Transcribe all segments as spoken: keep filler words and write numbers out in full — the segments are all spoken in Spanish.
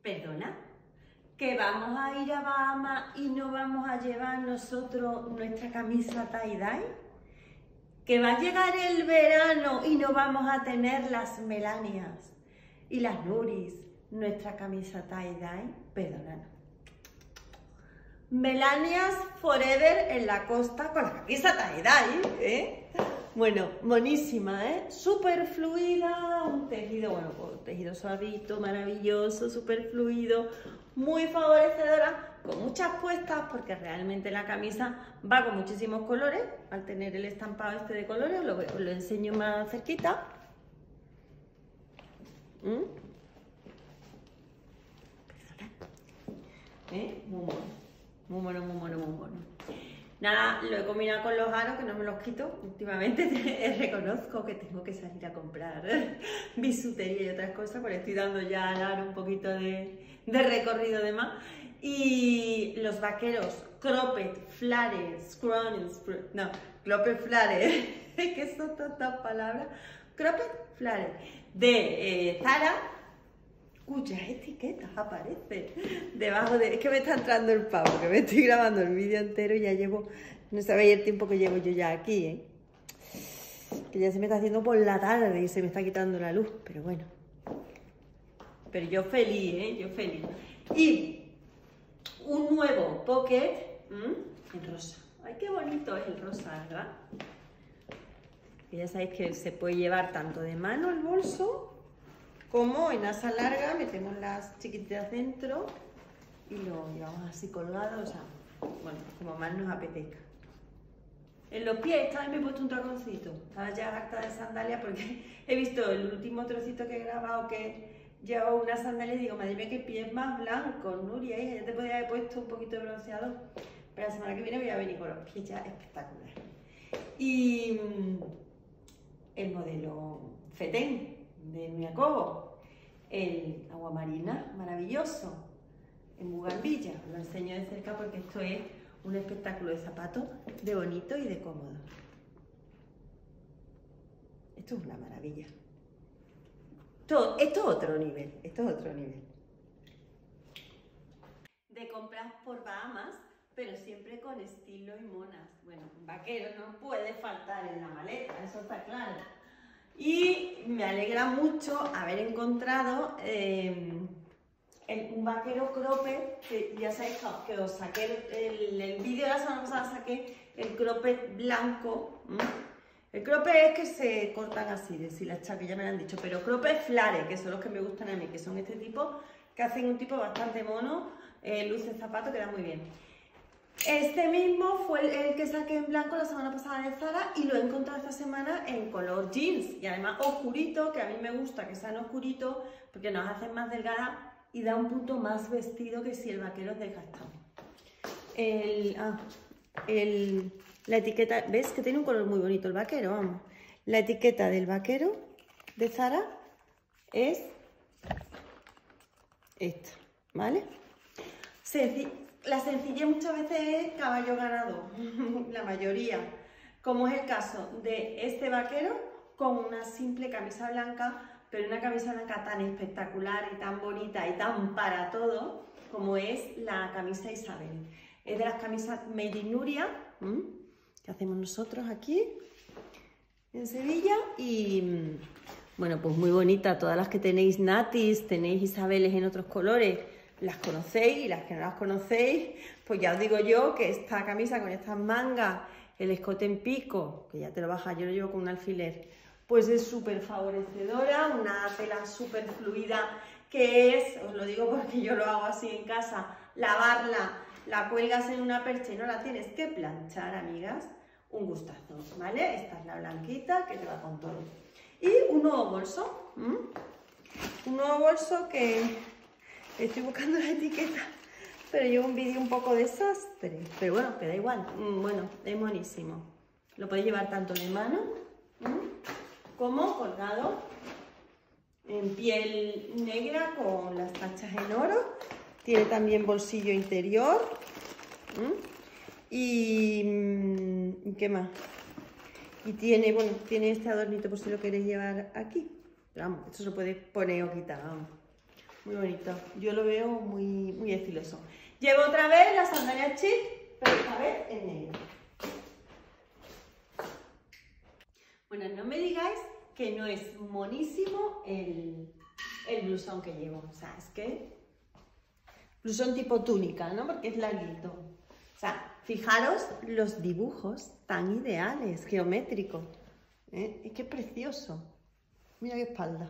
Perdona, que vamos a ir a Bahamas y no vamos a llevar nosotros nuestra camisa tie-dye, que va a llegar el verano y no vamos a tener las Melanias y las Nuris, nuestra camisa tie-dye. Perdona, no. Melanias forever en la costa con la camisa tie-dye, ¿eh? Bueno, monísima, ¿eh? Súper fluida, un tejido, bueno, un tejido suavito, maravilloso, súper fluido, muy favorecedora, con muchas puestas, porque realmente la camisa va con muchísimos colores, al tener el estampado este de colores, os lo, os lo enseño más cerquita. ¿Mm? ¿Eh? Muy mono, muy mono, muy mono, muy mono. Nada, lo he combinado con los aros, que no me los quito. Últimamente reconozco que tengo que salir a comprar bisutería y otras cosas, porque estoy dando ya al aro un poquito de, de recorrido de más. Y los vaqueros Cropped, Flares, Scrones, no, Cropped Flares, que son tantas palabras, Cropped Flares, de eh, Zara, cuyas etiquetas aparecen debajo de... Es que me está entrando el pavo, que me estoy grabando el vídeo entero y ya llevo... No sabéis el tiempo que llevo yo ya aquí, ¿eh? Que ya se me está haciendo por la tarde y se me está quitando la luz, pero bueno. Pero yo feliz, ¿eh? Yo feliz. Y un nuevo pocket ¿m? en rosa. Ay, qué bonito es el rosa, ¿verdad? Que ya sabéis que se puede llevar tanto de mano el bolso, como en asa larga, metemos las chiquititas dentro y lo llevamos así colgado, o sea, bueno, como más nos apetezca. En los pies esta vez me he puesto un taconcito, estaba ya harta de sandalia porque he visto el último trocito que he grabado que llevo una sandalia y digo, madre mía, qué pies más blancos, Nuria, hija, ya te podría haber puesto un poquito de bronceador, pero la semana que viene voy a venir con los pies ya espectaculares. Y el modelo Fetén de Miacobo, el agua marina, maravilloso, en Bugambilla. Lo enseño de cerca porque esto es un espectáculo de zapatos, de bonito y de cómodo. Esto es una maravilla. Esto, esto es otro nivel, esto es otro nivel. De compras por Bahamas, pero siempre con estilo y monas. Bueno, un vaquero no puede faltar en la maleta, eso está claro. Y me alegra mucho haber encontrado eh, el, un vaquero cropped, que ya sabéis que os saqué el, el vídeo de la semana pasada, saqué el cropped blanco. ¿Mm? El cropped es que se cortan así, decir las chacas, ya me lo han dicho, pero cropped flare, que son los que me gustan a mí, que son este tipo, que hacen un tipo bastante mono, eh, luce zapato, queda muy bien. Este mismo fue el, el que saqué en blanco la semana pasada de Zara y lo he encontrado esta semana en color jeans y además oscurito, que a mí me gusta que sean oscuritos porque nos hacen más delgadas y da un punto más vestido que si el vaquero es desgastado. El, ah, el, la etiqueta, ¿ves que tiene un color muy bonito el vaquero? Vamos. La etiqueta del vaquero de Zara es esta, ¿vale? Sencillo. La sencillez muchas veces es caballo ganador, la mayoría, como es el caso de este vaquero con una simple camisa blanca, pero una camisa blanca tan espectacular y tan bonita y tan para todo como es la camisa Isabel. Es de las camisas Made in Nuria, ¿m? que hacemos nosotros aquí en Sevilla y bueno, pues muy bonita. Todas las que tenéis Natis, tenéis Isabeles en otros colores, las conocéis, y las que no las conocéis, pues ya os digo yo que esta camisa con estas mangas, el escote en pico, que ya te lo baja, yo lo llevo con un alfiler, pues es súper favorecedora, una tela súper fluida, que es, os lo digo porque yo lo hago así en casa, lavarla, la cuelgas en una percha y no la tienes que planchar, amigas, un gustazo, ¿vale? Esta es la blanquita que te va con todo. Y un nuevo bolso, ¿m? un nuevo bolso que... Estoy buscando la etiqueta, pero llevo un vídeo un poco desastre. Pero bueno, que da igual. Bueno, es buenísimo. Lo podéis llevar tanto de mano como colgado en piel negra con las tachas en oro. Tiene también bolsillo interior. Y ¿qué más? Y tiene, bueno, tiene este adornito por si lo queréis llevar aquí. Pero vamos, esto se lo puede poner o quitar, vamos. muy bonito. Yo lo veo muy, muy estiloso. Llevo otra vez las sandalias chic, pero esta vez en negro. Bueno, no me digáis que no es monísimo el, el blusón que llevo. O sea, es que... blusón tipo túnica, ¿no? Porque es larguito. O sea, fijaros los dibujos tan ideales, geométricos. ¿Eh? Es que es precioso. Mira qué espalda.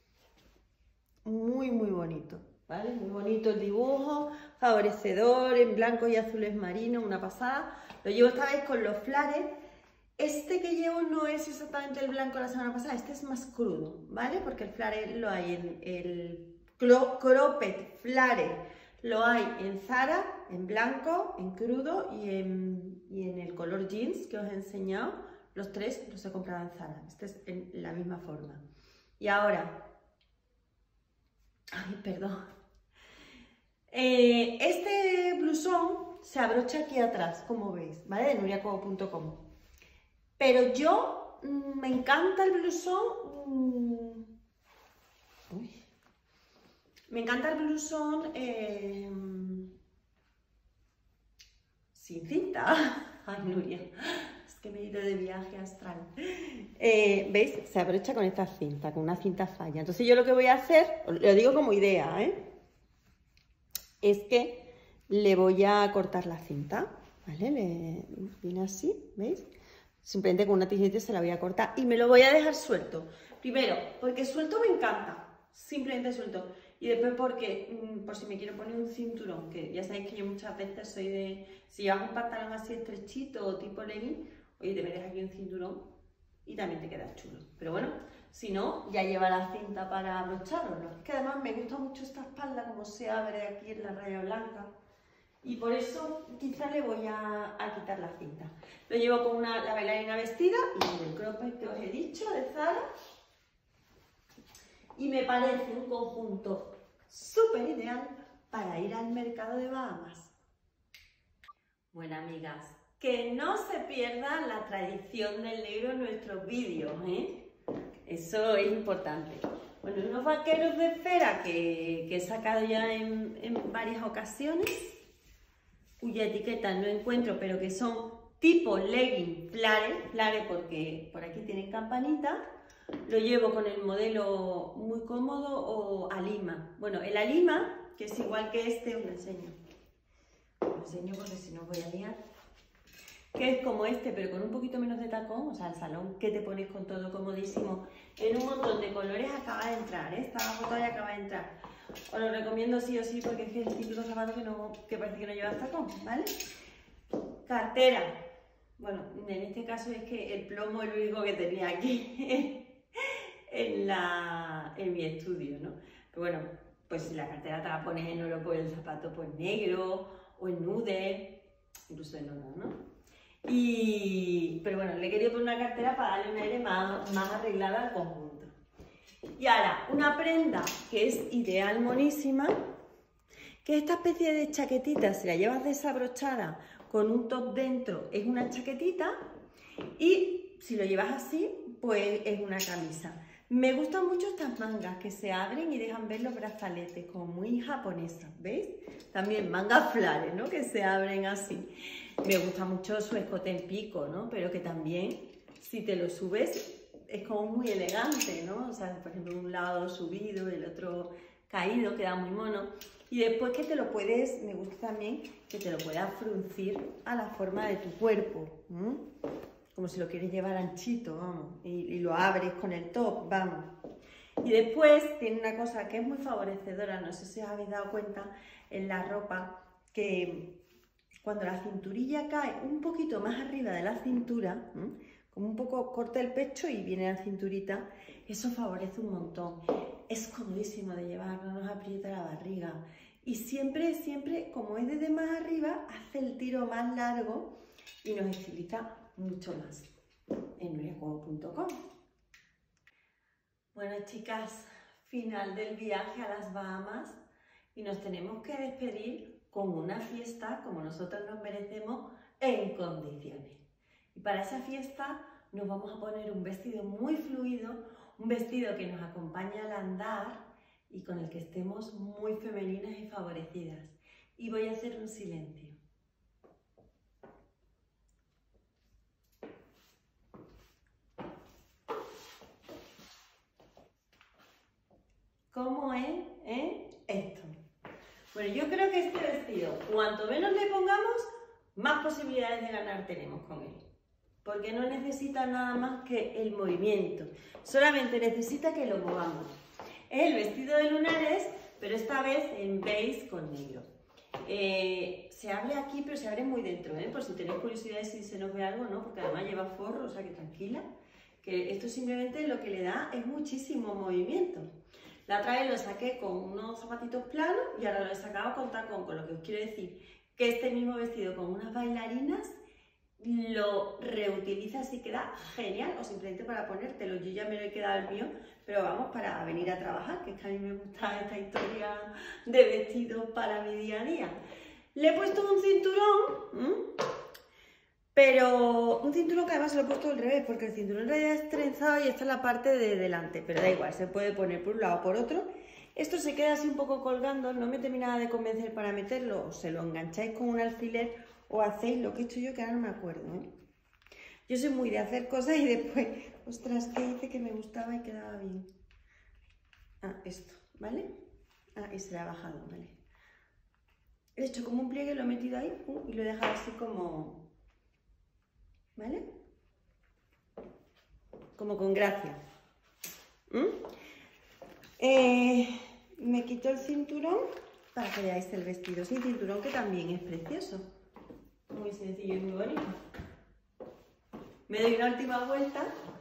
Muy, muy bonito. ¿Vale? Muy bonito el dibujo, favorecedor, en blanco y azules marinos, una pasada. Lo llevo esta vez con los flares. Este que llevo no es exactamente el blanco de la semana pasada, este es más crudo, ¿vale? Porque el flare lo hay en el cropped flare, lo hay en Zara, en blanco, en crudo y en, y en el color jeans que os he enseñado. Los tres los he comprado en Zara, este es en la misma forma. Y ahora, ay, perdón. Eh, este blusón se abrocha aquí atrás, como veis, ¿vale? De nuria cobo punto com. Pero yo mmm, me encanta el blusón. Mmm, uy, me encanta el blusón eh, sin cinta. Ay, Nuria, es que me he ido de viaje astral. Eh, ¿Veis? Se abrocha con esta cinta, con una cinta falla. Entonces yo lo que voy a hacer, lo digo como idea, ¿eh? Es que le voy a cortar la cinta, ¿vale? Le viene así, ¿veis? Simplemente con una tijerita se la voy a cortar y me lo voy a dejar suelto. Primero, porque suelto me encanta, simplemente suelto. Y después porque, por si me quiero poner un cinturón, que ya sabéis que yo muchas veces soy de... Si llevas un pantalón así estrechito o tipo legging, oye, te metes aquí un cinturón y también te queda chulo. Pero bueno, si no, ya lleva la cinta para abrocharlo, ¿no? Es que además me gusta mucho esta espalda, como se abre aquí en la raya blanca. Y por eso quizá le voy a, a quitar la cinta. Lo llevo con una, la bailarina vestida y el cropped que os he dicho de Zara. Y me parece un conjunto súper ideal para ir al mercado de Bahamas. Bueno, amigas, que no se pierda la tradición del negro en nuestros vídeos, ¿eh? Eso es importante. Bueno, unos vaqueros de cera que, que he sacado ya en, en varias ocasiones, cuya etiqueta no encuentro, pero que son tipo legging flare, flare porque por aquí tienen campanita. Lo llevo con el modelo muy cómodo o Alima. Bueno, el Alima, que es igual que este, os lo enseño. Os lo enseño porque si no os voy a liar. Que es como este, pero con un poquito menos de tacón, o sea, el salón que te pones con todo comodísimo, en un montón de colores, acaba de entrar, ¿eh? Esta foto ya acaba de entrar. Os lo recomiendo sí o sí porque es que es el típico zapato que, no, que parece que no lleva tacón, ¿vale? Cartera. Bueno, en este caso es que el plomo es lo único que tenía aquí en, la, en mi estudio, ¿no? Pero bueno, pues si la cartera te la pones en oro, pues el zapato pues negro o en nude, incluso en oro, ¿no? Y, pero bueno, le he querido poner una cartera para darle un aire más, más arreglada al conjunto. Y ahora, una prenda que es ideal, monísima, que es esta especie de chaquetita, si la llevas desabrochada con un top dentro, es una chaquetita, y si lo llevas así, pues es una camisa. Me gustan mucho estas mangas que se abren y dejan ver los brazaletes, como muy japonesas, ¿veis? También mangas flare, ¿no? Que se abren así. Me gusta mucho su escote en pico, ¿no? Pero que también, si te lo subes, es como muy elegante, ¿no? O sea, por ejemplo, un lado subido, el otro caído, queda muy mono. Y después que te lo puedes, me gusta también que te lo puedas fruncir a la forma de tu cuerpo, ¿eh? Como si lo quieres llevar anchito, vamos, y, y lo abres con el top, vamos. Y después tiene una cosa que es muy favorecedora, no sé si os habéis dado cuenta en la ropa, que cuando la cinturilla cae un poquito más arriba de la cintura, ¿eh? Como un poco corta el pecho y viene la cinturita, eso favorece un montón. Es comodísimo de llevar, no nos aprieta la barriga. Y siempre, siempre, como es desde más arriba, hace el tiro más largo y nos estiliza mucho más en nuria cobo punto com. Bueno, chicas, final del viaje a las Bahamas y nos tenemos que despedir con una fiesta como nosotros nos merecemos en condiciones. Y para esa fiesta nos vamos a poner un vestido muy fluido, un vestido que nos acompaña al andar, y con el que estemos muy femeninas y favorecidas. Y voy a hacer un silencio. ¿Cómo es eh? esto? Bueno, yo creo que este vestido, cuanto menos le pongamos, más posibilidades de ganar tenemos con él. Porque no necesita nada más que el movimiento. Solamente necesita que lo movamos. Es el vestido de lunares, pero esta vez en beige con negro. Eh, se abre aquí, pero se abre muy dentro, ¿eh? Por si tenéis curiosidad de si se nos ve algo, ¿no? Porque además lleva forro, o sea que tranquila. Que esto simplemente lo que le da es muchísimo movimiento. La otra vez lo saqué con unos zapatitos planos y ahora lo he sacado con tacón, con lo que os quiero decir que este mismo vestido con unas bailarinas lo reutilizas y queda genial, o simplemente para ponértelo. Yo ya me lo he quedado el mío, pero vamos, para venir a trabajar, que es que a mí me gusta esta historia de vestidos para mi día a día. Le he puesto un cinturón, ¿m? pero un cinturón que además se lo he puesto al revés, porque el cinturón en realidad es trenzado y esta es la parte de delante, pero da igual, se puede poner por un lado o por otro. Esto se queda así un poco colgando, no me termina de convencer para meterlo, o se lo engancháis con un alfiler o hacéis lo que he hecho yo, que ahora no me acuerdo, ¿eh? Yo soy muy de hacer cosas y después, ostras, ¿qué hice que me gustaba y quedaba bien? Ah, esto, ¿vale? Ah, y se le ha bajado, ¿vale? He hecho como un pliegue, lo he metido ahí uh, y lo he dejado así como... ¿Vale? Como con gracia. ¿Mm? Eh, me quito el cinturón para que veáis el vestido sin cinturón, que también es precioso. Muy sencillo y muy bonito. Me doy una última vuelta.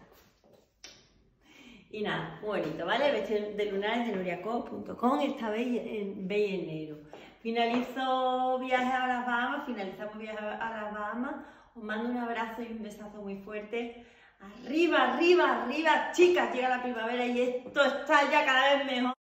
Y nada, muy bonito, ¿vale? El vestido de lunares de nuriaco punto com, esta vez en beige y negro. Finalizo viaje a las Bahamas, finalizamos viaje a las Bahamas. Os mando un abrazo y un besazo muy fuerte. Arriba, arriba, arriba, chicas, llega la primavera y esto está ya cada vez mejor.